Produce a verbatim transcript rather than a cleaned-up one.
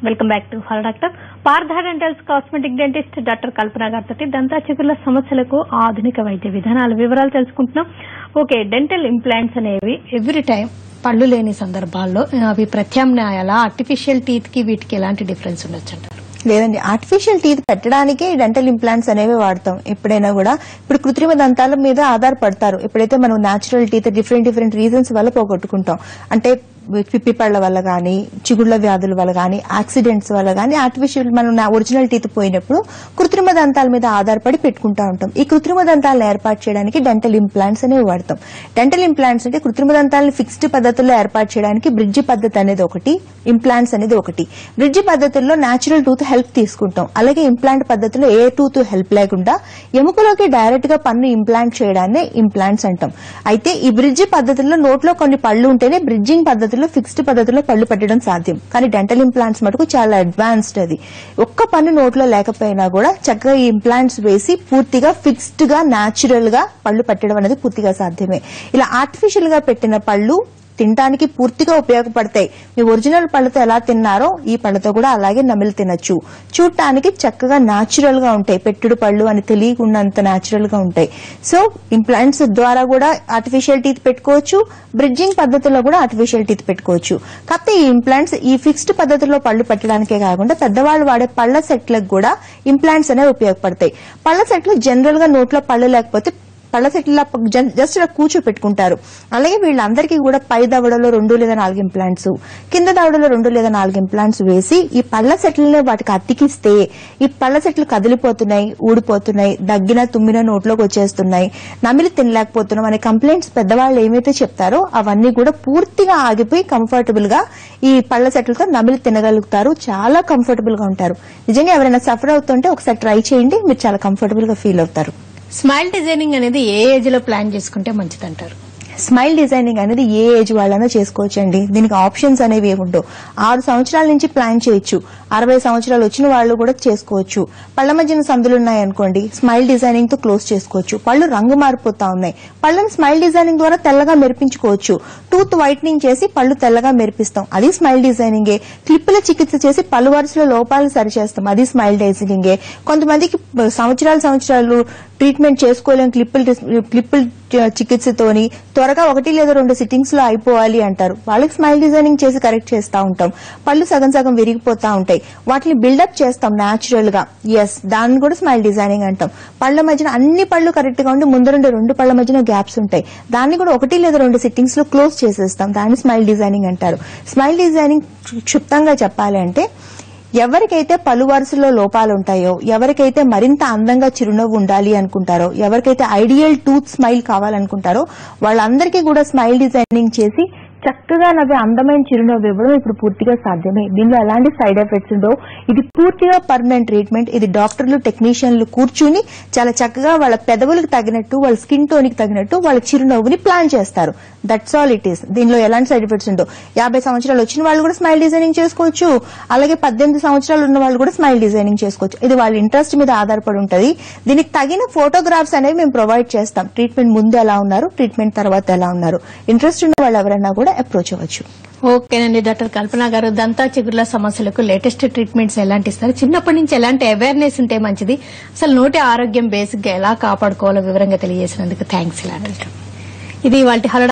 Welcome back to hello doctor. Partha dentals cosmetic dentist doctor Kalpana గారితో దంతా చిగుర్ల సమస్యలకు ఆధునిక వైద్య విధానాల వివరాలు తెలుసుకుంటున్నాం. ఓకే, డెంటల్ ఇంప్లాంట్స్ అనేవి ఎవ్రీ టైం పళ్ళు లేని సందర్భాల్లో అవి ప్రత్యామ్నాయాల ఆర్టిఫిషియల్ టీత్ కి వీటికి ఎలాంటి డిఫరెన్స్ ఉండొచ్చు అంటారు? లేదండి, ఆర్టిఫిషియల్ టీత్ పెట్టడానికి డెంటల్ ఇంప్లాంట్స్ అనేవి వాడతాం. ఎప్పుడైనా కూడా ఇప్పుడు కృత్రిమ దంతాల మీద ఆధారపడతారు. ఎప్పుడైతే మనం natural teeth different different reasons వల్ల పోగొట్టుకుంటాం, అంటే పిప్పి పళ్ల వల్ల గానీ, చిగుళ్ల వ్యాధుల వల్ల గానీ, యాక్సిడెంట్స్ వల్ల గానీ ఆర్టిఫిషియల్ మనం ఒరిజినల్ టీత్ పోయినప్పుడు కృత్రిమ దంతాల మీద ఆధారపడి పెట్టుకుంటా ఉంటాం. ఈ కృత్రిమ దంతాలను ఏర్పాటు చేయడానికి డెంటల్ ఇంప్లాంట్స్ అనేవి వాడతాం. డెంటల్ ఇంప్లాంట్స్ అంటే కృత్రిమ దంతాలను ఫిక్స్డ్ పద్ధతుల్లో ఏర్పాటు చేయడానికి బ్రిడ్జి పద్ధతి అనేది ఒకటి, ఇంప్లాంట్స్ అనేది ఒకటి. బ్రిడ్జి పద్ధతుల్లో న్యాచురల్ టూత్ హెల్ప్ తీసుకుంటాం. అలాగే ఇంప్లాంట్ పద్ధతిలో ఏ టూత్ హెల్ప్ లేకుండా ఎముకలోకి డైరెక్ట్ గా పన్ను ఇంప్లాంట్ చేయడాన్ని ఇంప్లాంట్స్ అంటాం. అయితే ఈ బ్రిడ్జి పద్ధతుల్లో నోట్లో కొన్ని పళ్ళు ఉంటేనే బ్రిడ్జింగ్ పద్ధతి ఫిక్స్డ్ పద్ధతిలో పళ్ళు పెట్టడం సాధ్యం. కానీ డెంటల్ ఇంప్లాంట్స్ మటుకు చాలా అడ్వాన్స్డ్. అది ఒక్క పన్ను నోట్లో లేకపోయినా కూడా చక్కగా ఈ ఇంప్లాంట్స్ వేసి పూర్తిగా ఫిక్స్డ్ గా న్యాచురల్ గా పళ్ళు పెట్టడం అనేది పూర్తిగా సాధ్యమే. ఇలా ఆర్టిఫిషియల్ గా పెట్టిన పళ్ళు తినడానికి పూర్తిగా ఉపయోగపడతాయి. మీ ఒరిజినల్ పళ్ళతో ఎలా తిన్నారో ఈ పళ్ళతో కూడా అలాగే నమిలి తినొచ్చు. చూడటానికి చక్కగా న్యాచురల్ గా ఉంటాయి, పెట్టుడు పళ్ళు అని తెలియకున్నంత న్యాచురల్ గా ఉంటాయి. సో ఇంప్లాంట్స్ ద్వారా కూడా ఆర్టిఫిషియల్ టీత్ పెట్టుకోవచ్చు, బ్రిడ్జింగ్ పద్ధతిలో కూడా ఆర్టిఫిషియల్ టీత్ పెట్టుకోవచ్చు. కాకపోతే ఈ ఇంప్లాంట్స్ ఈ ఫిక్స్డ్ పద్ధతిలో పళ్ళు పెట్టడానికే కాకుండా పెద్దవాళ్ళు వాడే పళ్ల సెట్లకు కూడా ఇంప్లాంట్స్ అనేవి ఉపయోగపడతాయి. పళ్ల సెట్లు జనరల్ గా నోట్లో పళ్ళు లేకపోతే పళ్ళ సెట్ల జస్ట్ ఇలా కూర్చోపెట్టుకుంటారు. అలాగే వీళ్ళందరికీ కూడా పై దవడలో రెండు లేదా నాలుగు ఇంప్లాంట్స్, కింద దవడలో రెండు లేదా నాలుగు ఇంప్లాంట్స్ వేసి ఈ పళ్ళ సెట్లనే వాటికి అతికిస్తే ఈ పళ్ళ సెట్లు కదిలిపోతున్నాయి, ఊడిపోతున్నాయి, దగ్గిన తుమ్మిన నోట్లోకి వచ్చేస్తున్నాయి, నమిలి తినలేకపోతున్నాం అనే కంప్లైంట్స్ పెద్దవాళ్ళు ఏమైతే చెప్తారో అవన్నీ కూడా పూర్తిగా ఆగిపోయి కంఫర్టబుల్ గా ఈ పళ్ళ సెట్లతో నమిలి తినగలుగుతారు. చాలా కంఫర్టబుల్ గా ఉంటారు. నిజంగా ఎవరైనా సఫర్ అవుతుంటే ఒకసారి ట్రై చేయండి, మీరు చాలా కంఫర్టబుల్ గా ఫీల్ అవుతారు. స్మైల్ డిజైనింగ్ అనేది ఏ ఏజ్ లో ప్లాన్ చేసుకుంటే మంచిది అంటారు? స్మైల్ డిజైనింగ్ అనేది ఏ ఏజ్ వాళ్ళైనా చేసుకోవచ్చు అండి. దీనికి ఆప్షన్స్ అనేవి ఉండవు. ఆరు సంవత్సరాల నుంచి ప్లాన్ చేయొచ్చు, అరవై సంవత్సరాలు వచ్చిన వాళ్ళు కూడా చేసుకోవచ్చు. పళ్ల మధ్యన సందులు ఉన్నాయనుకోండి, స్మైల్ డిజైనింగ్ తో క్లోజ్ చేసుకోవచ్చు. పళ్ళు రంగు మారిపోతా ఉన్నాయి, పళ్ళని స్మైల్ డిజైనింగ్ ద్వారా తెల్లగా మెరిపించుకోవచ్చు. టూత్ వైట్నింగ్ చేసి పళ్ళు తెల్లగా మెరిపిస్తాం, అది స్మైల్ డిజైనింగే. క్లిప్పుల చికిత్స చేసి పళ్ళు వరుసలో లోపాలు సరిచేస్తాం, అది స్మైల్ డిజైనింగే. కొంతమందికి సంవత్సరాలు సంవత్సరాలు ట్రీట్మెంట్ చేసుకోలేం క్లిప్పులు క్లిప్పుల చికిత్సతోని త్వరగా ఒకటి లేదా రెండు సిట్టింగ్స్ లో అయిపోవాలి అంటారు. వాళ్ళకి స్మైల్ డిజైనింగ్ చేసి కరెక్ట్ చేస్తా ఉంటాం. పళ్ళు సగం సగం విరిగిపోతా ఉంటాయి, వాటిని బిల్డప్ చేస్తాం న్యాచురల్ గా. ఎస్, దాన్ని కూడా స్మైల్ డిజైనింగ్ అంటాం. పళ్ళ మధ్యన అన్ని పళ్ళు కరెక్ట్ గా ఉండి ముందరుండే రెండు పళ్ళ మధ్యన గ్యాప్స్ ఉంటాయి, దాన్ని కూడా ఒకటి లేదా రెండు సిట్టింగ్స్ లో క్లోజ్ చేసేస్తాం, దాన్ని స్మైల్ డిజైనింగ్ అంటారు. స్మైల్ డిజైనింగ్ క్షుప్తంగా చెప్పాలి అంటే ఎవరికైతే పలు వరుసలో లోపాలు ఉంటాయో, ఎవరికైతే మరింత అందంగా చిరునవ్వు ఉండాలి అనుకుంటారో, ఎవరికైతే ఐడియల్ టూత్ స్మైల్ కావాలనుకుంటారో వాళ్ళందరికీ కూడా స్మైల్ డిజైనింగ్ చేసి చక్కగా నవ్వే అందమైన చిరునవ్వు ఇవ్వడం ఇప్పుడు పూర్తిగా సాధ్యమే. దీనిలో ఎలాంటి సైడ్ ఎఫెక్ట్స్ ఉండవు. ఇది పూర్తిగా పర్మనెంట్ ట్రీట్మెంట్. ఇది డాక్టర్లు టెక్నీషియన్లు కూర్చుని చాలా చక్కగా వాళ్ళ పెదవులకు తగినట్టు, వాళ్ళ స్కిన్ టోన్కి తగినట్టు వాళ్ళ చిరునవ్వుని ప్లాన్ చేస్తారు. That's all it is. దీనిలో ఎలాంటి సైడ్ ఎఫెక్ట్స్ ఉండవు. యాభై సంవత్సరాలు వచ్చిన వాళ్ళు కూడా స్మైల్ డిజైనింగ్ చేసుకోవచ్చు, అలాగే పద్దెనిమిది సంవత్సరాలు ఉన్న వాళ్ళు కూడా స్మైల్ డిజైనింగ్ చేసుకోవచ్చు. ఇది వాళ్ళ ఇంట్రెస్ట్ మీద ఆధారపడి ఉంటుంది. దీనికి తగిన ఫోటోగ్రాఫ్స్ అనేవి మేము ప్రొవైడ్ చేస్తాం. ట్రీట్మెంట్ ముందు ఎలా ఉన్నారు, ట్రీట్మెంట్ తర్వాత ఎలా ఉన్నారు, ఇంట్రెస్ట్ ఉన్న వాళ్ళు ఎవరైనా కూడా అప్రోచ్ అవ్వచ్చు. ఓకేనండి డాక్టర్ కల్పన గారు, దంతా చిగుర్ల సమస్యలకు లేటెస్ట్ ట్రీట్మెంట్స్ ఎలాంటి ఇస్తారు, చిన్నప్పటి నుంచి ఎలాంటి అవేర్నెస్ ఉంటే మంచిది, అసలు నోటి ఆరోగ్యం బేసిక్ గా ఎలా కాపాడుకోవాలో వివరంగా తెలియజేసినందుకు థ్యాంక్స్. ఇలా ఇది వాళ్ళ